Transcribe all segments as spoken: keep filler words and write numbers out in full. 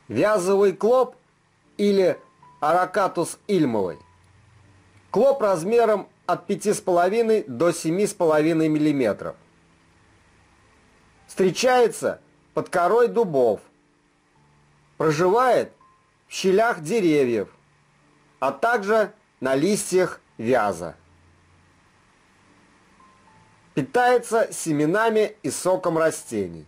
Вязовый клоп или Аракатус ильмовый. Клоп размером от пяти с половиной до семи с половиной миллиметров. Встречается под корой дубов. Проживает в щелях деревьев, а также на листьях вяза. Питается семенами и соком растений.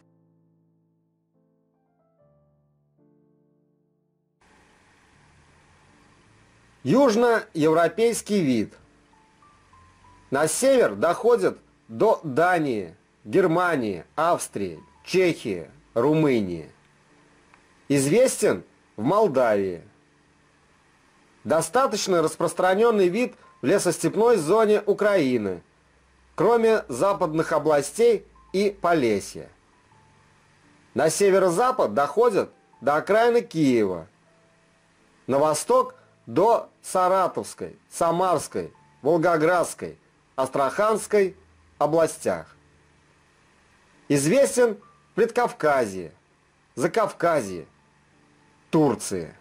Южноевропейский вид. На север доходит до Дании, Германии, Австрии, Чехии, Румынии. Известен в Молдавии. Достаточно распространенный вид в лесостепной зоне Украины, кроме западных областей и Полесья. На северо-запад доходит до окраины Киева. На восток до Саратовской, Самарской, Волгоградской, Астраханской областях. Известен в Предкавказье, Закавказье, Турции.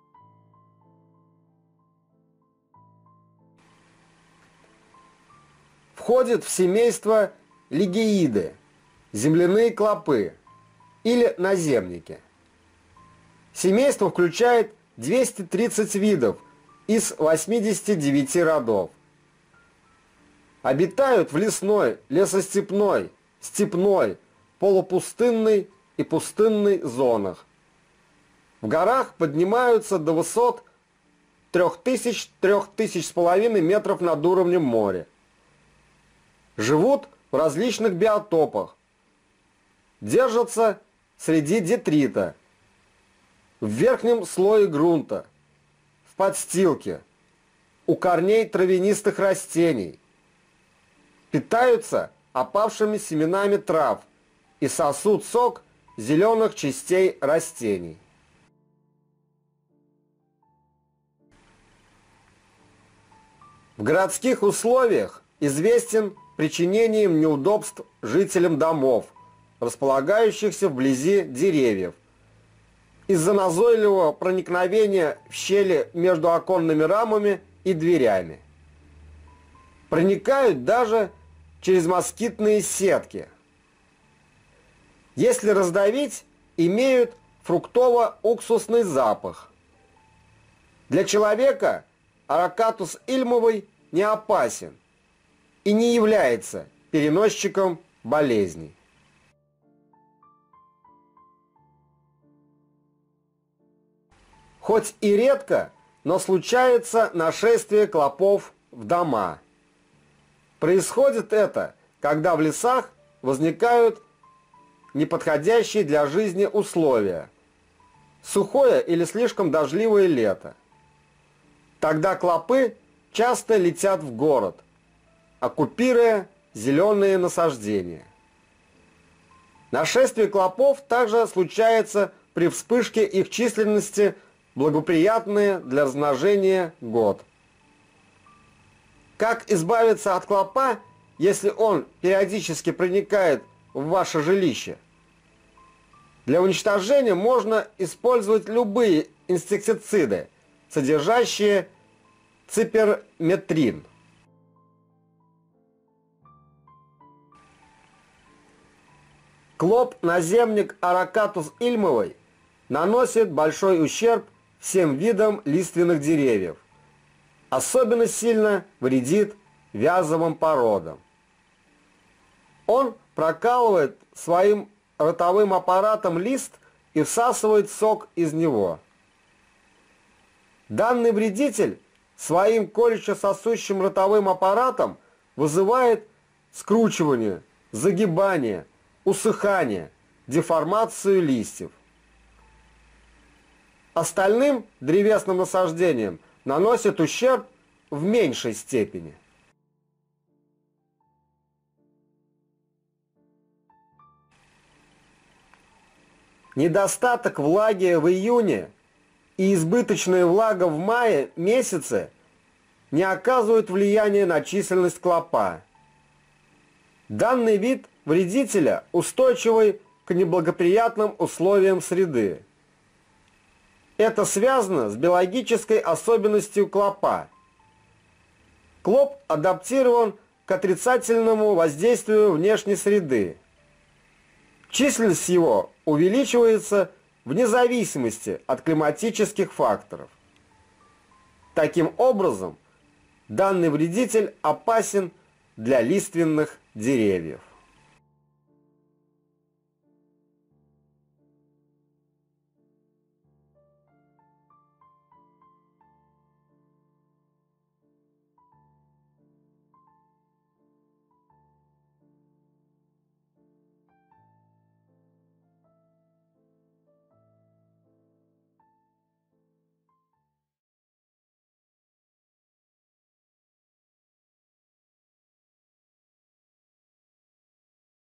Входит в семейство лигеиды, земляные клопы или наземники. Семейство включает двести тридцать видов из восьмидесяти девяти родов. Обитают в лесной, лесостепной, степной, полупустынной и пустынной зонах. В горах поднимаются до высот трёх тысяч — трёх тысяч с половиной метров над уровнем моря. Живут в различных биотопах. Держатся среди детрита, в верхнем слое грунта, в подстилке, у корней травянистых растений. Питаются опавшими семенами трав и сосут сок зеленых частей растений. В городских условиях известен причинением неудобств жителям домов, располагающихся вблизи деревьев, из-за назойливого проникновения в щели между оконными рамами и дверями. Проникают даже через москитные сетки. Если раздавить, имеют фруктово-уксусный запах. Для человека Аракатус ильмовый не опасен и не является переносчиком болезней. Хоть и редко, но случается нашествие клопов в дома. Происходит это, когда в лесах возникают неподходящие для жизни условия, сухое или слишком дождливое лето. Тогда клопы часто летят в город, оккупируя зеленые насаждения. Нашествие клопов также случается при вспышке их численности, благоприятные для размножения год. Как избавиться от клопа, если он периодически проникает в ваше жилище? Для уничтожения можно использовать любые инсектициды, содержащие циперметрин. Клоп-наземник Аракатус ильмовый наносит большой ущерб всем видам лиственных деревьев. Особенно сильно вредит вязовым породам. Он прокалывает своим ротовым аппаратом лист и всасывает сок из него. Данный вредитель своим колюще-сосущим ротовым аппаратом вызывает скручивание, загибание, усыхание, деформацию листьев. Остальным древесным насаждениям наносит ущерб в меньшей степени. Недостаток влаги в июне и избыточная влага в мае месяце не оказывают влияния на численность клопа. Данный вид вредителя устойчивый к неблагоприятным условиям среды. Это связано с биологической особенностью клопа. Клоп адаптирован к отрицательному воздействию внешней среды. Численность его увеличивается вне зависимости от климатических факторов. Таким образом, данный вредитель опасен для лиственных деревьев.